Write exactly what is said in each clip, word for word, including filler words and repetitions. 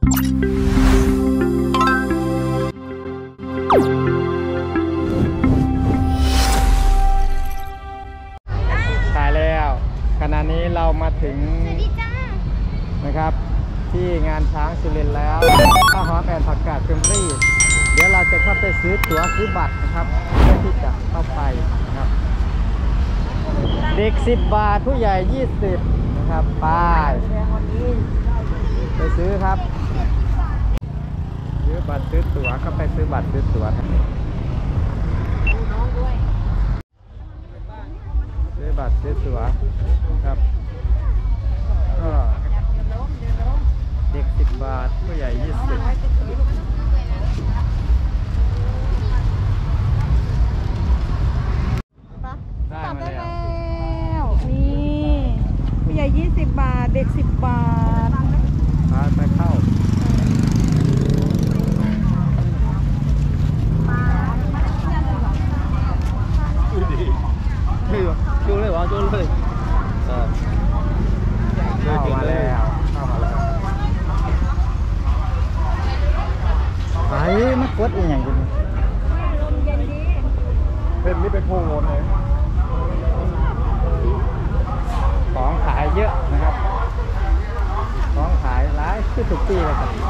ถ่ายแล้วขณะนี้เรามาถึงนะครับที่งานช้างสุรินทร์แล้วข้าวหอมแอนผักกาดเฟรมรี่เดี๋ยวเราจะเข้าไปซื้อตั๋วซื้อบัตรนะครับเพื่อที่จะเข้าไปนะครับเด็กสิบบาทผู้ใหญ่ยี่สิบนะครับไปไปซื้อครับซื้อบัตรซื้อตั๋วก็ไปซื้อบัตรซื้อตั๋วซื้อบัตรซื้อตั๋วครับก็เด็กสิบบาทผู้ใหญ่ยี่สิบได้มาแล้วนี่ผู้ใหญ่ยี่สิบบาทเด็กสิบบาทพาไปเข้าดูดิไม่หรอจูเลยวะจูเลยเออเข้ามาแล้วเข้ามาแล้วไอ้มากดอย่างนี้เป็นนี่เป็นโพงโง่เลยของขายเยอะนะครับของขายหลายคือทุกปีเลยครับ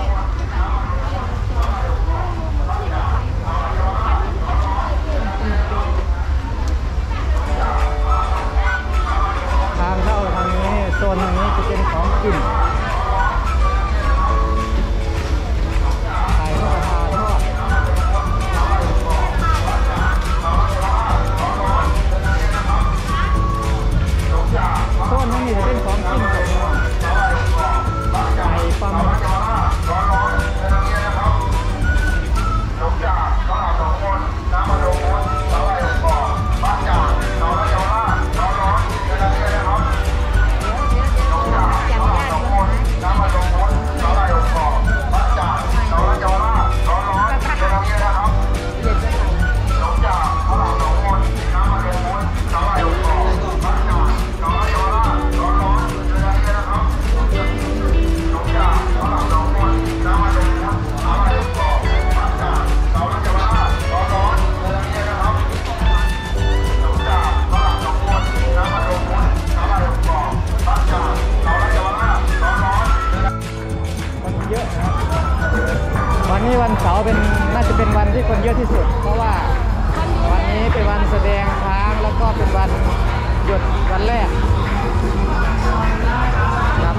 ทางเข้าทางนี้โซนทางนี้จะเป็นของกินไข่ทอดปลาทอดโซนทางนี้จะเป็นของกินกับไก่ปลาหมึกวันนี้วันเสาร์เป็นน่าจะเป็นวันที่คนเยอะที่สุดเพราะว่าวันนี้เป็นวันแสดงช้างแล้วก็เป็นวันหยุดวันแรกครับ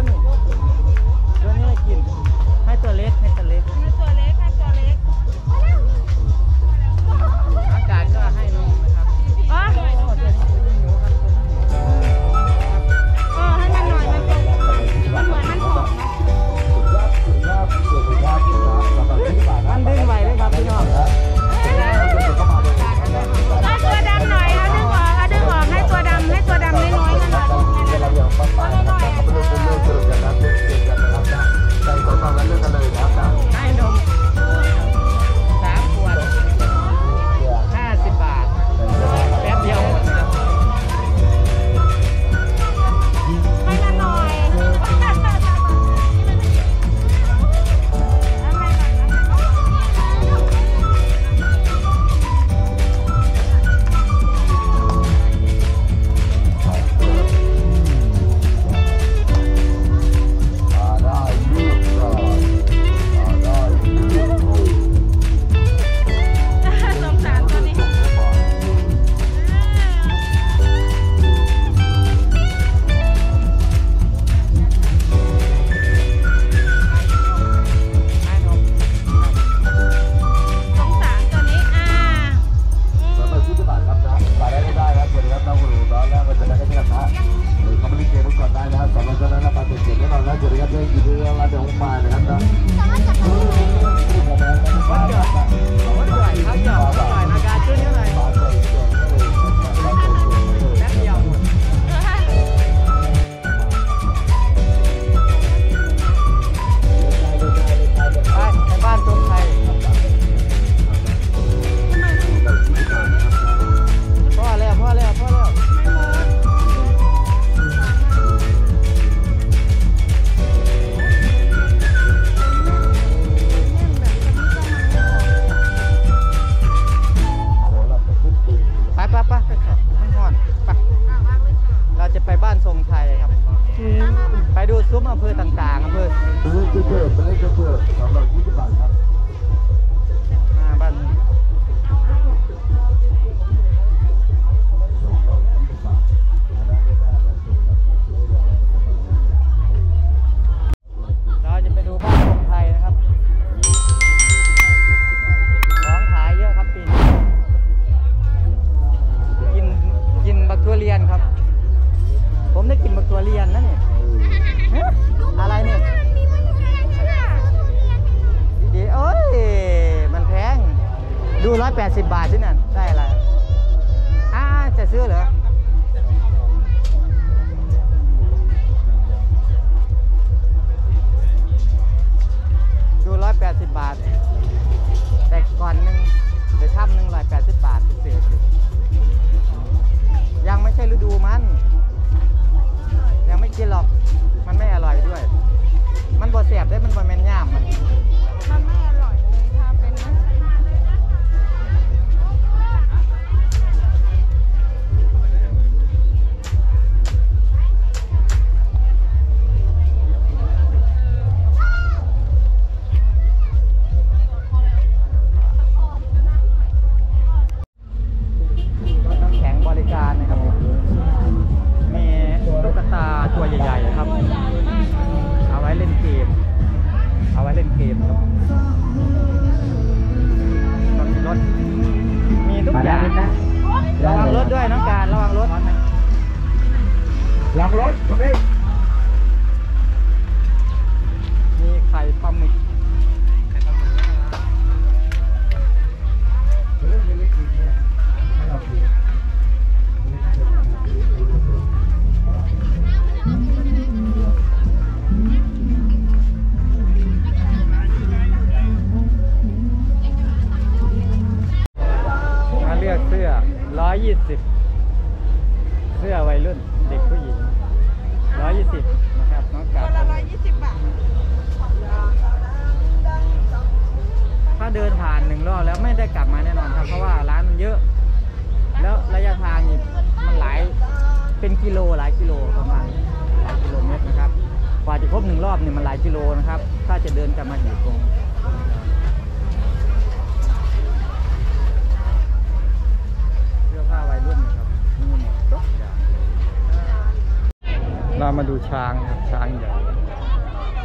นี่ตัวนี้ไม่กินให้ตัวเล็กให้ตัวเล็กให้ตัวเล็กให้ตัวเล็กอากาศก็ให้นมนะครับอ๋อเออให้มันหน่อยมันเป็นมันเหมือนมันผอมนะมันดึงไหวเลยครับพี่น้องเอาตัวดำหน่อยเอาดึงออกเอาดึงออกให้ตัวดำให้ตัวดำน้อยๆนั่นแหละตัวน้อยๆให้นมสามขวดห้าสิบบาทแป๊บเดียวหมดนะครับให้มันหน่อยสงสารตัวนี้ให้นมสงสารตัวนี้อ่าอืมวัดจ่อยวัดจ่อยเขาหยอกวัดจ่อยนาการช่วยนิดหน่อยแป๊บเดียวหมดไปไปบ้านตรงไทยพ่อแล้วพ่อแล้วพ่อแล้วไปไปไปไปขับมันห่อนไปเราจะไปบ้านทรงไทยครับ ไปดูซุ้มอำเภอต่างๆอำเภอหน้าบ้านเราจะไปดูบ้านทรงไทยนะครับของขายเยอะครับปีนี้กินกินบักทั่วเรียนครับ ผมได้กินบักทั่วเรียนนะเนี่ยฮะอะไรเนี่ยดีโอ้ยมันแพงดูร้อยแปดสิบบาทที่นั่นได้อะไรอ่าจะซื้อเหรอดูร้อยแปดสิบบาทแต่ก่อนหนึ่งเดี๋ยวถ้ำหนึ่งร้อยแปดสิบบาทเสียสิยังไม่ใช่ฤดูมันยังไม่กินหรอกมันไม่อร่อยด้วยมันบ่แสบได้มันบ่แม่นย่ามมันมันไม่อร่อยเลยถ้าเป็นนะรถน้ำแข็งบริการนะครับมีตุ๊กตาตัวใหญ่ๆครับเอาไว้เล่นเกมเอาไว้เล่นเกมครับรถมีทุกอย่างระวังรถด้วยน้องการระวังรถหลังรถตรงนี้มีไข่ปลาหมึกเรื่องเล็กๆเนี่ยให้เราดูมาเลือกเสื้อร้อยยี่สิบเสื้อวัยรุ่นเด็กผู้หญิงร้อยยี่สิบนะครับน้องตักาวละร้อยยี่สิบบาทถ้าเดินผ่านหนึ่งรอบแล้วไม่ได้กลับมาแน่นอนครับเพราะว่าร้านมันเยอะ แล้วระยะทางนี่มันหลายเป็นกิโลหลายกิโลประมาณหลายกิโลเมตรนะครับกว่าจะครบหนึ่งรอบเนี่ยมันหลายกิโลนะครับถ้าจะเดินกลับมาอีกคงเสื้อผ้าวัยรุ่นนะครับมีหมดทุกอย่างเรามาดูช้างครับช้างใหญ่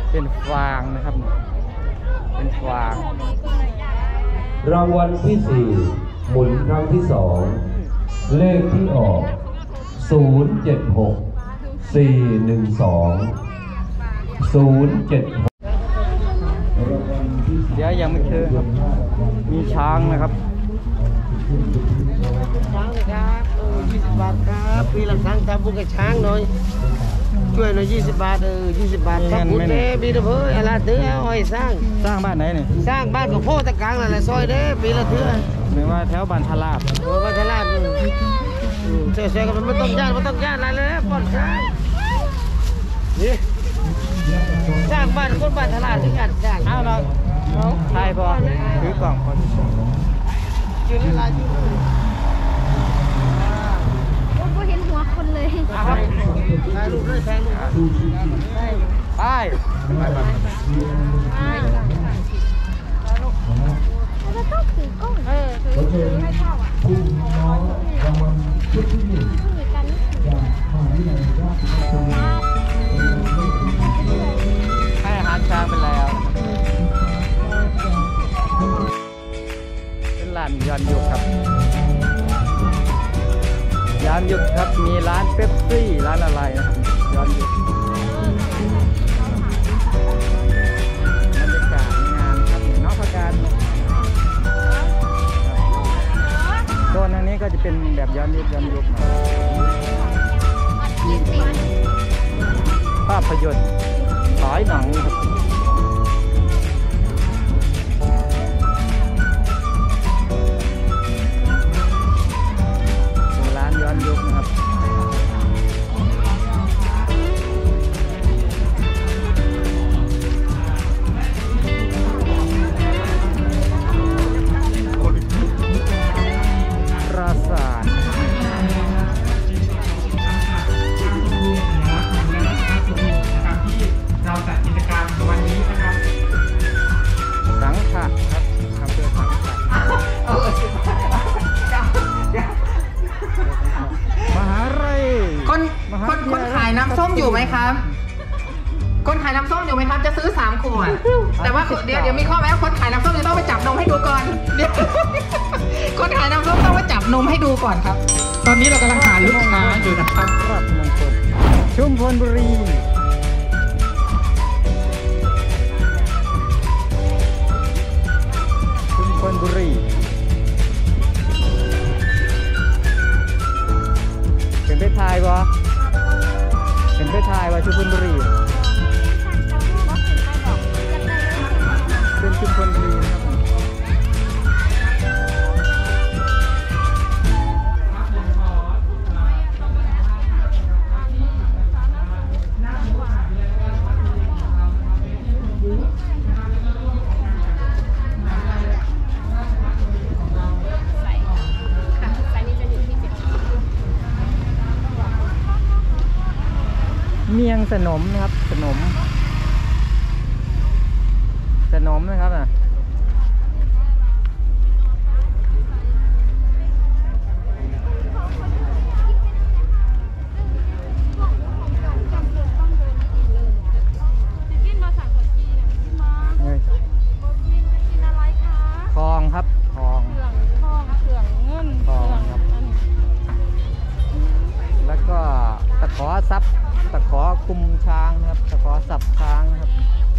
เป็นฟางนะครับเป็นฟางรางวัลที่สี่หมุนครั้งที่สองเลขที่ออกศูนย์เจ็ดหกสี่หนึ่งสองศูนย์เจ็ดหกเดี๋ยวยังไม่เจอครับมีช้างนะครับช้างเลยครับเออยี่สิบบาทครับปีละครั้งทำบุญกับช้างหน่อยช่วยหน่อยยี่สิบบาทเออยี่สิบบาททำบุญเด้บีเด้อเพื่ออะไรเถื่อเอาให้สร้างสร้างบ้านไหนเนี่ยสร้างบ้านกับพ่อตะกลางนั่นแหละซอยเด้ปีละเถื่อหรือว่าแถวบ้านทลาบเออบ้านทลาดเสียเสียกันไม่ต้องญาติไม่ต้องญาติอะไรเลยปลอดช้างนี่สร้างบ้านคนบ้านทลาดถึงญาติสร้างอ้าวเราทายพอถือกล่องพอจะส่งยืนอะไรยืนโอ้ก็เห็นหัวคนเลยถ่ายรูปด้วยถ่ายรูปไปแล้วต้องถือกล้องเออถือถือให้เข้าอ่ะมีกันให้อาหารช้างไปแล้วเป็นร้านย้อนยุคครับย้อนยุคครับมีร้านเป๊ปซี่ร้านอะไรนะครับย้อนยุคบรรยากาศงานครับนอกประการโซนทางนี้ก็จะเป็นแบบย้อนยุคย้อนยุคนะภาพยนตร์ฉายหนังครับเป็นร้านย้อนยุคนะครับปราสาทเราจัดกิจกรรมวันนี้นะครับสังขะครับอำเภอสังขะมหาลัยคนมหาคนวิทคนยาลัขายน้ำส้มอยู่ไหมครับ คนขายน้ำส้มอยู่ไหมครับ จะซื้อสามขวด แต่ว่าเดี๋ยวเดี๋ยวมีข้อแม้คนขายน้ำส้มจะต้องไปจับนมให้ดูก่อนเดี๋ยวคนขายน้ำส้มต้องไปจับนมให้ดูก่อนครับ ตอนนี้เรากำลังหาลูกค้าอยู่นะครับรับมงคลชุมพลบุรีชุมพลบุรีเป็นไปทายบ่เป็นไปทายว่าชุมพลบุรีเป็นชุมพลบุรีนะครับเมียงสนมนะครับสนมสนมนะครับนะเฮ้ยทองครับทองทองครับ แล้วก็ตะขอซับตะขอคุมช้างนะครับตะขอสับช้างนะครับ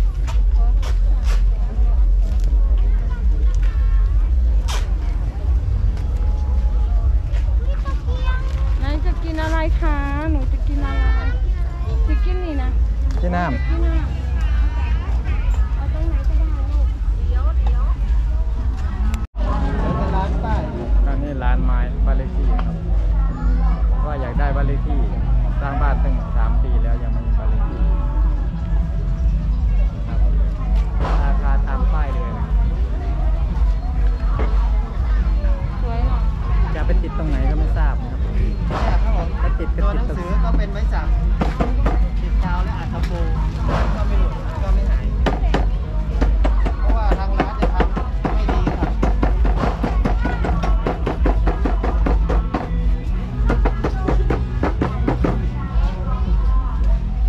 นายจะกินอะไรคะ หนูจะกินอะไร จะกินนี่นะที่น้กินน้ำเอาตรงไหนก็ได้ลูกเดี๋ยวเดี๋ยวำร้านป้ายอันนี้ร้านไม้บ้านเลขที่ครับว่าอยากได้บ้านเลขที่สร้างบ้านตั้งสามปีแล้วยังไม่มีบ้านเลขที่ครับราคาตามป้ายเลยนะสวยเนาะจะไปติดตรงไหนก็ไม่ทราบนะครับถ้าติดก็ตัวหติดนังตรงสือก็เป็นไม้สักติดกาวและอัฐโพก็ไม่หลุดก็ไม่หายเพราะว่าทางร้านจะทำไม่ดีครับร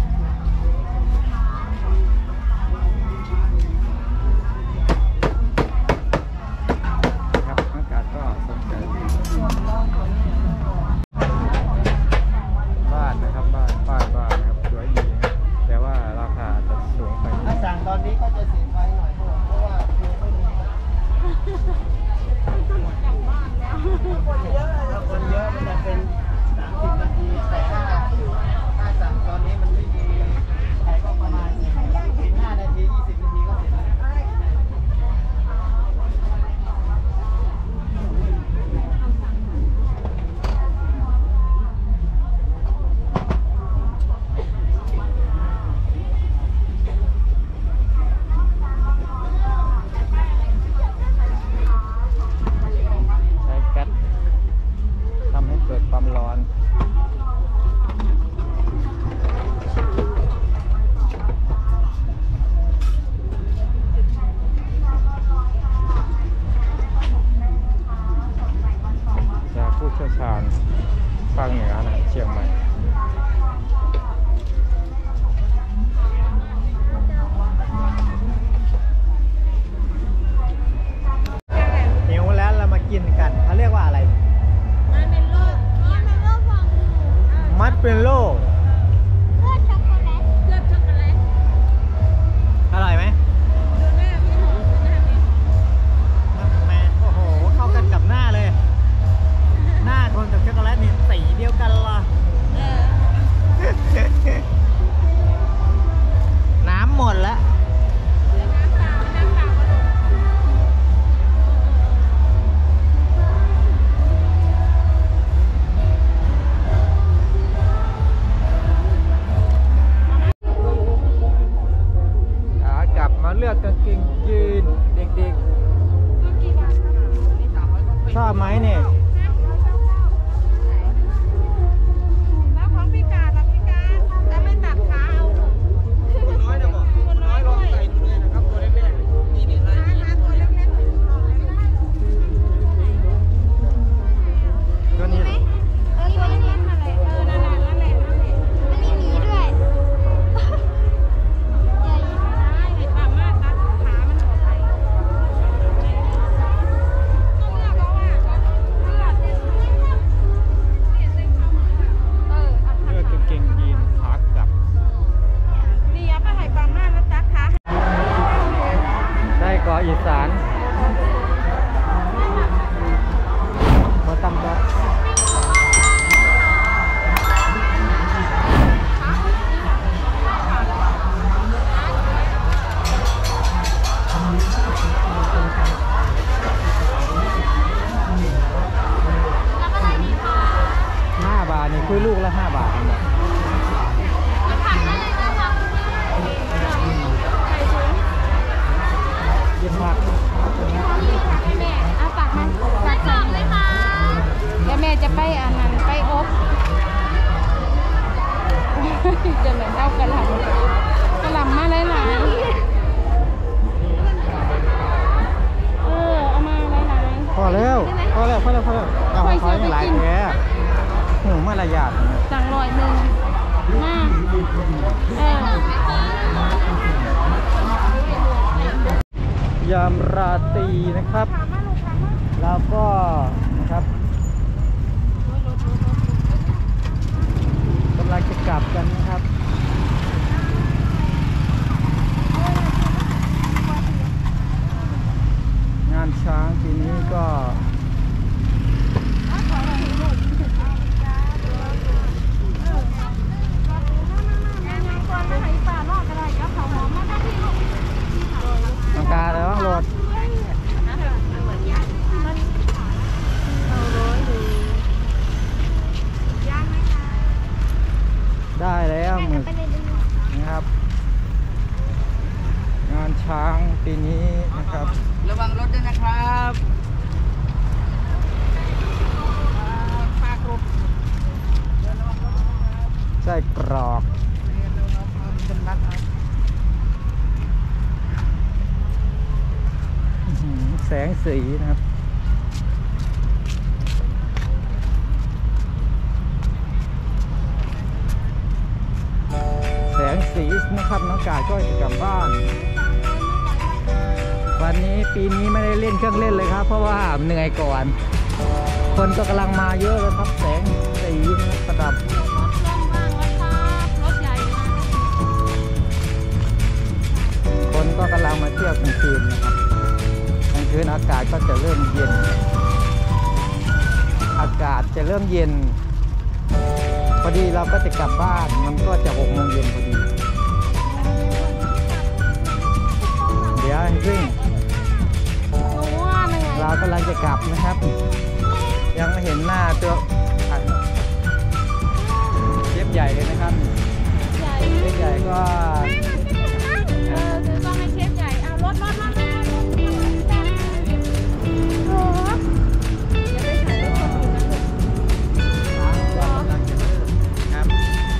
เลือกกางเกงยีนเด็กๆชอบไหมเนี่ยแล้วของพี่กาดล่ะพี่กาดแต่ไม่ตัดขาเอาคนน้อยนะบอกคนน้อยลองใส่ดูเลยนะครับตัวแรกๆนี่นี่ลายนี้ตัวเล็กๆตัวนี้เออตัวนี้นั่นแหละเออนั่นแหละนั่นแหละนั่นแหละมันมีหมีด้วยใหญ่ได้สามารถตัดขามันออกไปก็เลือกเอาอ่ะเลือกเส้นเปลี่ยนเส้นเข้ามาเออเอาเลือกกางเกงยีนขากลับนี่เอาไปให้ปามาแล้วตัดขาได้เกาะอีสานมาตั้งได้ห้าบาทนี่คุยลูกละห้าบาทนี่ผักได้เลยนะคะไข่ถุงยินผักแม่เอาปากมันใส่สองเลยค่ะเดี๋ยวแม่จะไปอันนั้นไปอบจะเหมือนเอากระหล่ำกระหล่ำมาหลายๆเออเอามาหลายๆพอแล้วพอแล้วพอแล้วพอแล้วเอาขอให้หลายแค่หูมารยาทสั่งร้อยหนึ่งมาเออยามราตรีนะครับ แล้วก็นะครับกำลังจะกลับกันนะครับ งานช้างปีนี้ก็ ต้องการอะไรบ้างโหลดได้แล้วหมึกนะครับ งานช้างปีนี้นะครับระวังรถด้วยนะครับฝากรถไส้กรอกอื้อหือแสงสีนะครับ แสงสีนะครับน้องกายก็จะกลับบ้าน วันนี้ปีนี้ไม่ได้เล่นเครื่องเล่นเลยครับ เพราะว่าเหนื่อยก่อน คนก็กำลังมาเยอะเลยครับ แสงสีประดับ คนก็กำลังมาเที่ยวกลางคืนนะครับกลางคืนอากาศก็จะเริ่มเย็น อากาศจะเริ่มเย็น พอดีเราก็จะกลับบ้าน มันก็จะหกโมงเย็นพอดี เดี๋ยวซึ่งเรากำลังจะกลับนะครับ ยังไม่เห็นหน้าตัวเชฟใหญ่เลยนะครับเชฟใหญ่ก็เออซื้อกล้องให้เชฟใหญ่เอารถรถรถรถโอ้อย่าไปถ่ายรถคนอื่นนะครับ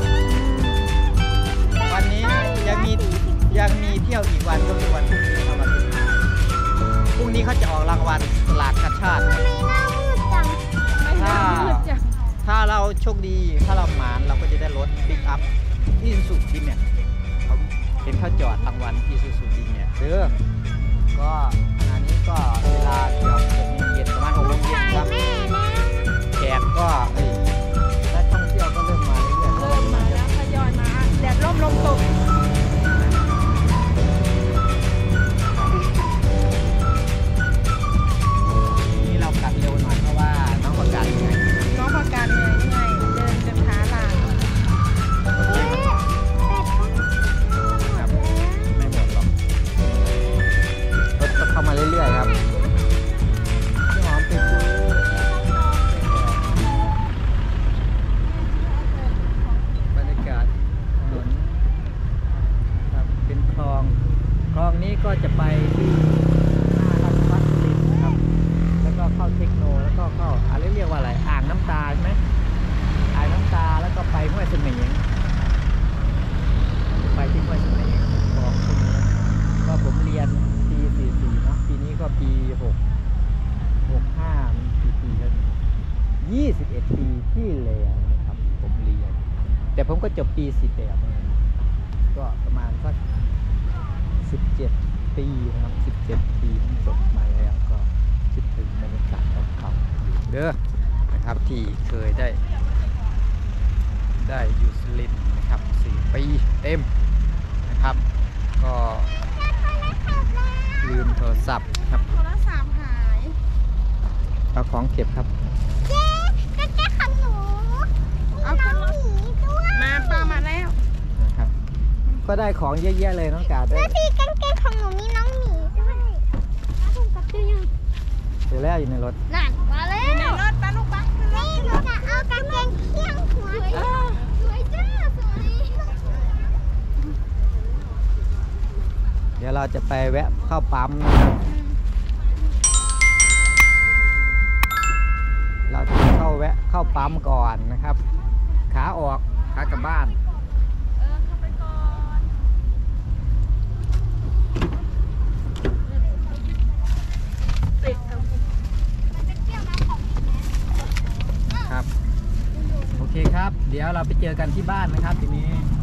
วันนี้ยังมียังมีเที่ยวอีกวันก็คือวันพรุ่งนี้ครับวันสุดท้ายพรุ่งนี้เขาจะออกรางวัลสลากกาชาติครับถ้าถ้าเราโชคดีถ้าเราหมานเราก็จะได้รถปิกอัพที่สุดดินเนี่ยเขาเห็นเขาจอดรางวัลที่สุดดินเนี่ยเด้อก็ขณะนี้ก็เวลาเกือบหกโมงเย็นประมาณหกโมงเย็นครับแขกก็เอ้ยนักท่องเที่ยวก็เริ่มมาเรื่อยๆเริ่มมาแล้วทยอยมาแดดร่มลมตกนี่เรากลับเร็วหน่อยเพราะว่าน้องประกาศยังไงน้องประกาศเหนื่อยเหนื่อยเดินจนขาลาครับไม่หมดหรอกรถก็เข้ามาเรื่อยๆครับพี่หอมไปซื้อบรรยากาศถนนองนี้ก็จะไปที่หน้าราชพัฒสุรินทร์นะครับแล้วก็เข้าเทคโนแล้วก็เข้าอะไรเรียกว่าอะไรอ่างน้ำตาใช่ไหมอ่างน้ำตาแล้วก็ไปห้วยเสมียงไปที่ห้วยเสมียงบอกคุณก็ผมเรียนปีสี่สี่เนาะปีนี้ก็ปีหกหกห้ามันกี่ปีแล้วยี่สิบเอ็ดปีที่แล้วนะครับผมเรียนแต่ผมก็จบปีสี่แปดก็ประมาณสักสิบเจ็ดปีนะครับสิบเจ็ดปีผมจบมาแล้วก็คิดถึงบรรยากาศเก่าๆเด้อนะครับที่เคยได้ได้อยู่สุรินทร์นะครับสี่ปีเต็มนะครับก็ลืมโทรศัพท์ครับโทรศัพท์หายเอาของเก็บครับเจ๊ก็แก้ของหนูเอาขึ้นรถมาปลามาแล้วนะครับก็ได้ของเยอะแยะเลยน้องกาดได้แล้วที่กางเกงของหนูมีน้องหมีด้วยถูกกับตัวยังเจอแล้วอยู่ในรถนั่นมาแล้วในรถปลาลูกปลานี่หนูจะเอากางเกงเขี้ยงหัวสวยจ้าสวยเดี๋ยวเราจะไปแวะเข้าปั๊มนะครับเราจะเข้าแวะเข้าปั๊มก่อนนะครับขาออกขากลับบ้านครับโอเคครับเดี๋ยวเราไปเจอกันที่บ้านนะครับทีนี้